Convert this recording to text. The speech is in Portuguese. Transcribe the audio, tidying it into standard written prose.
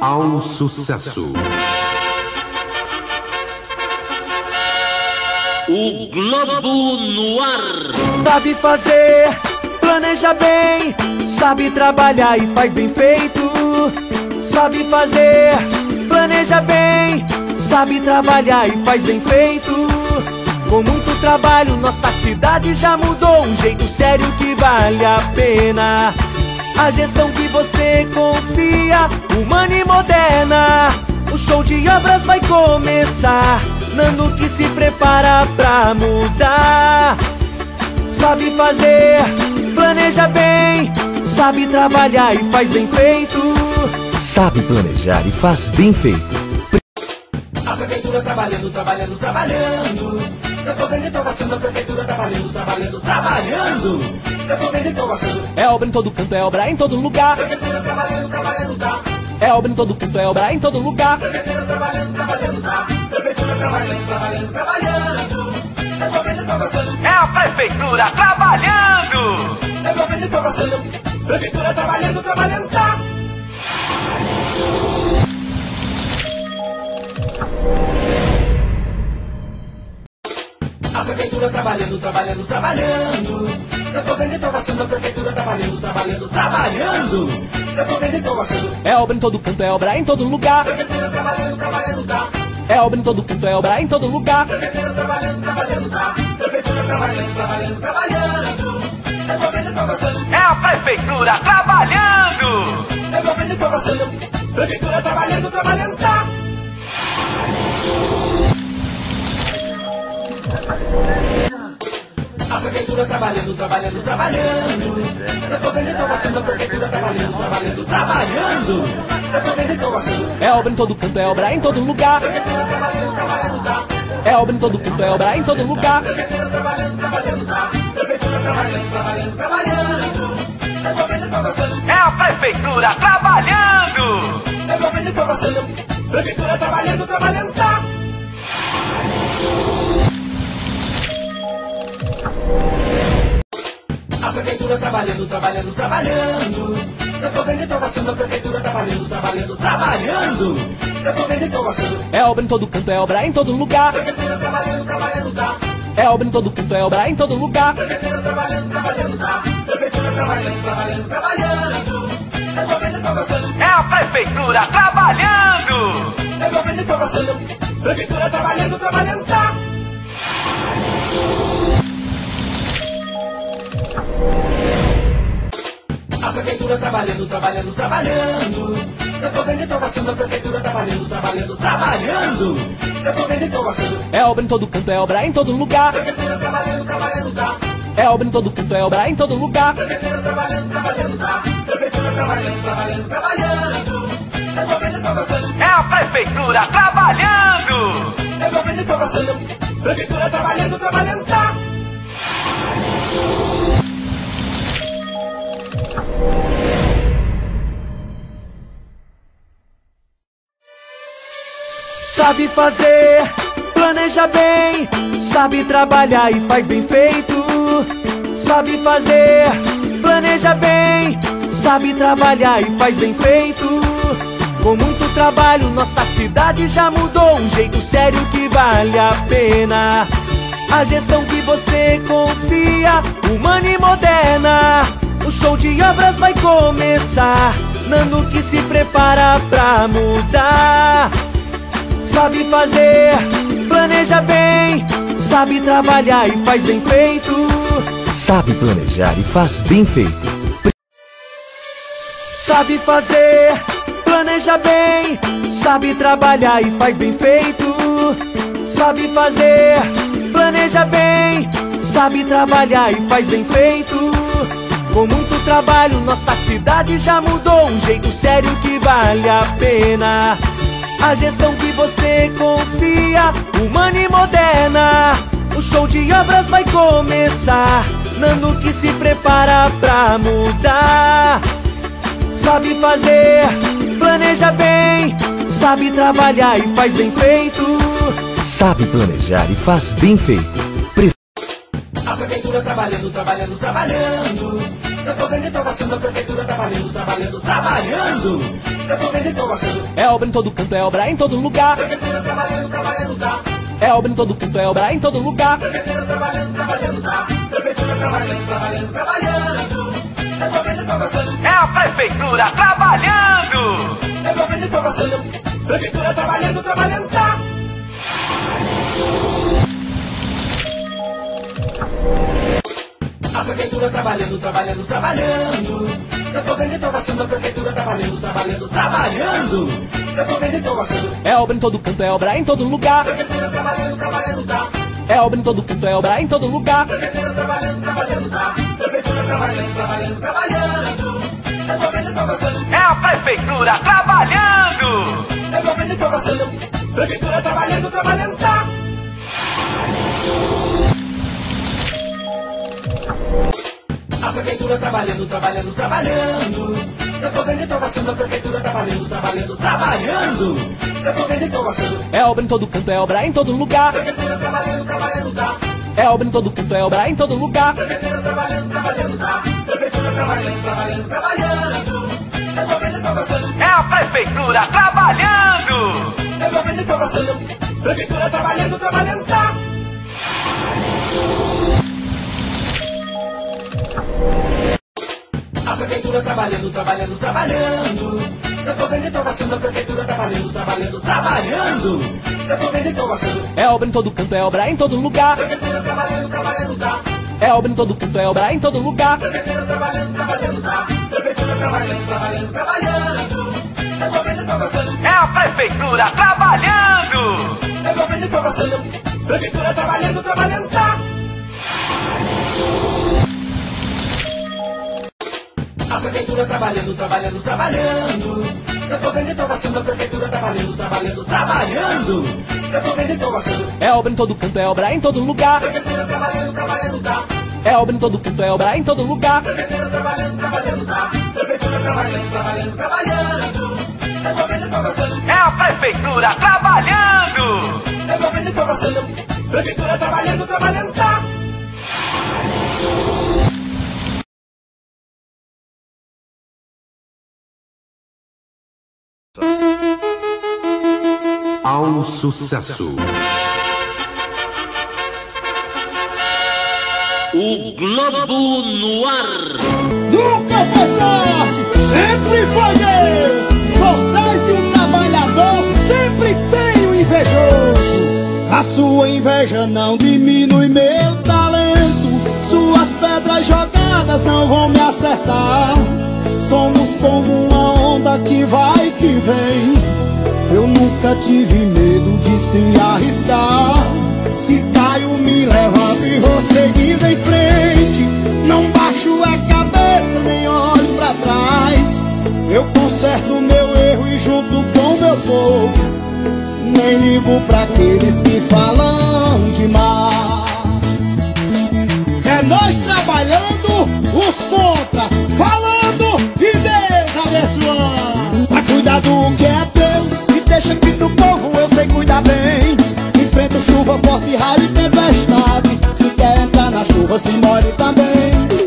ao sucesso. O Globo no ar. Sabe fazer, planeja bem, sabe trabalhar e faz bem feito. Sabe fazer, planeja bem, sabe trabalhar e faz bem feito. Com muito trabalho nossa cidade já mudou, um jeito sério que vale a pena. A gestão que você confia, humana e moderna. O show de obras vai começar, Nando que se prepara pra mudar. Sabe fazer, planeja bem, sabe trabalhar e faz bem feito. Sabe planejar e faz bem feito. A prefeitura trabalhando, trabalhando, trabalhando. Eu tô vendo e tô gostando, a prefeitura trabalhando, trabalhando, trabalhando. Eu tô vendo e tô gostando. É obra em todo canto, é obra em todo lugar. Prefeitura trabalhando, trabalhando, tá. É obra em todo canto, é obra em todo lugar. Prefeitura trabalhando, trabalhando, tá. Prefeitura trabalhando, trabalhando, trabalhando. Eu tô vendo e tô gostando. É a prefeitura trabalhando. Eu tô vendo e tô gostando. Prefeitura trabalhando, trabalhando, tá. A prefeitura trabalhando, trabalhando, trabalhando. Eu tô vendo e tô gostando, a prefeitura trabalhando, trabalhando, trabalhando. Eu tô vendo e tô gostando. É obra em todo canto, é obra em todo lugar. Prefeitura trabalhando, trabalhando, tá. É obra em todo canto, é obra em todo lugar. Prefeitura trabalhando, trabalhando, tá. Prefeitura trabalhando, trabalhando, trabalhando. Eu tô vendo e tô gostando. É a prefeitura trabalhando. Eu tô vendo e tô gostando. Prefeitura trabalhando, trabalhando, tá. A prefeitura trabalhando, trabalhando, trabalhando. Eu tô vendo e tô gostando, a prefeitura trabalhando, trabalhando, trabalhando. Eu tô vendo e tô gostando. É obra em todo canto, é obra em todo lugar. Prefeitura trabalhando, trabalhando, tá. É obra em todo canto, é obra em todo lugar. Prefeitura trabalhando, trabalhando, tá. Prefeitura trabalhando, trabalhando, trabalhando. Eu tô vendo e tô gostando. É a prefeitura trabalhando. Eu tô vendo e tô gostando. Prefeitura trabalhando, trabalhando, tá. A prefeitura trabalhando, trabalhando, trabalhando. Eu tô vendo e tô gostando, a prefeitura trabalhando, trabalhando, trabalhando. Eu tô vendo e tô gostando. É obra em todo canto, é obra em todo lugar. Prefeitura trabalhando, trabalhando, tá. É obra em todo canto, é obra em todo lugar. Prefeitura trabalhando, trabalhando, tá. Prefeitura trabalhando, trabalhando, trabalhando. Eu tô vendo e tô gostando. É a prefeitura trabalhando. Eu tô vendo e tô gostando. Prefeitura trabalhando, trabalhando, tá. A prefeitura trabalhando, trabalhando, trabalhando. Eu tô vendo e tô gostando, a prefeitura trabalhando, trabalhando, trabalhando. Eu tô vendo e tô gostando. É obra em todo canto, é obra em todo lugar. Prefeitura trabalhando, trabalhando, tá. É obra em todo canto, é obra em todo lugar. Prefeitura trabalhando, trabalhando, tá. Prefeitura trabalhando, trabalhando, trabalhando. Eu tô vendo e tô gostando. É a prefeitura trabalhando. Eu tô vendo e tô gostando. Prefeitura trabalhando, trabalhando, tá. Sabe fazer, planeja bem, sabe trabalhar e faz bem feito. Sabe fazer, planeja bem, sabe trabalhar e faz bem feito. Com muito trabalho nossa cidade já mudou, um jeito sério que vale a pena. A gestão que você confia, humana e moderna. O show de obras vai começar, Nando que se prepara pra mudar. Sabe fazer, planeja bem, sabe trabalhar e faz bem feito. Sabe planejar e faz bem feito. Sabe fazer, planeja bem, sabe trabalhar e faz bem feito. Sabe fazer, planeja bem, sabe trabalhar e faz bem feito. Com muito trabalho nossa cidade já mudou, um jeito sério que vale a pena. A gestão que você confia, humana e moderna. O show de obras vai começar, Nando que se prepara pra mudar. Sabe fazer, planeja bem, sabe trabalhar e faz bem feito. Sabe planejar e faz bem feito. A prefeitura trabalhando, trabalhando, trabalhando. Eu tô vendo e tô gostando, a prefeitura trabalhando, trabalhando, trabalhando. Eu tô vendo e tô gostando. É obra em todo canto, é obra em todo lugar. Prefeitura trabalhando, trabalhando, tá. É obra em todo canto, é obra em todo lugar. Prefeitura trabalhando, trabalhando, tá. Prefeitura trabalhando, trabalhando, trabalhando. Eu tô vendo e tô gostando. É a prefeitura trabalhando. Eu tô vendo e tô gostando. Prefeitura trabalhando, trabalhando, tá. A prefeitura trabalhando, trabalhando, trabalhando. Eu tô vendo e tô gostando. A prefeitura trabalhando, trabalhando, trabalhando. Eu tô vendo e tô gostando. É obra em todo canto, é obra em todo lugar. Prefeitura trabalhando, trabalhando, tá. É obra em todo canto, é obra em todo lugar. Prefeitura trabalhando, trabalhando, tá. Prefeitura trabalhando, trabalhando, trabalhando. Eu tô vendo e tô gostando. É a prefeitura trabalhando. Eu tô vendo e tô gostando. Prefeitura trabalhando, trabalhando, tá. A prefeitura trabalhando, trabalhando, trabalhando. Eu tô vendo e tô gostando. A prefeitura trabalhando, trabalhando, trabalhando. Eu tô vendo e tô gostando. É obra em todo canto, é obra em todo lugar. Prefeitura trabalhando, trabalhando, tá. É obra em todo canto, é obra em todo lugar. Prefeitura trabalhando, trabalhando, tá. Prefeitura trabalhando, trabalhando, trabalhando. Eu tô vendo e tô gostando. É a prefeitura trabalhando. Eu tô vendo e tô gostando. Prefeitura trabalhando, trabalhando, tá. A prefeitura trabalhando, trabalhando, trabalhando. Eu tô vendo e tô gostando. A prefeitura trabalhando, trabalhando, trabalhando. Eu tô vendo e tô gostando. É obra em todo canto, é obra em todo lugar. Prefeitura trabalhando, trabalhando, tá. É obra em todo canto, é obra em todo lugar. Prefeitura trabalhando, trabalhando, tá. Prefeitura trabalhando, trabalhando, trabalhando. Eu tô vendo e tô gostando. É a prefeitura trabalhando. Eu tô vendo e tô gostando. Prefeitura trabalhando, trabalhando, tá. A prefeitura trabalhando, trabalhando, trabalhando. Eu tô vendo e tô gostando. A prefeitura trabalhando, trabalhando, trabalhando. Eu tô vendo e tô gostando. É obra em todo canto, é obra em todo lugar. Prefeitura trabalhando, trabalhando, tá. É obra em todo canto, é obra em todo lugar. Prefeitura trabalhando, trabalhando, tá. Prefeitura trabalhando, trabalhando, trabalhando. Eu tô vendo e tô gostando. É a prefeitura trabalhando. Eu tô vendo e tô gostando. Prefeitura trabalhando, trabalhando, tá. Ao sucesso. O Globo no ar. Nunca foi sorte, sempre foi Deus. Por trás de um trabalhador sempre tem um invejoso. A sua inveja não diminui meu talento. Suas pedras jogadas não vão me acertar. Somos como uma onda que vai que vem. Eu nunca tive medo de se arriscar. Se caio, me levanto e vou seguindo em frente. Não baixo a cabeça, nem olho pra trás. Eu conserto meu erro e junto com meu povo. Nem ligo pra aqueles que falam demais. É nós trabalhando, os contra falando e Deus abençoando. Pra cuidar do que é teu, deixa que do povo eu sei cuidar bem. Enfrento chuva, forte, raio e tempestade. Se quer entrar na chuva, se molhe também.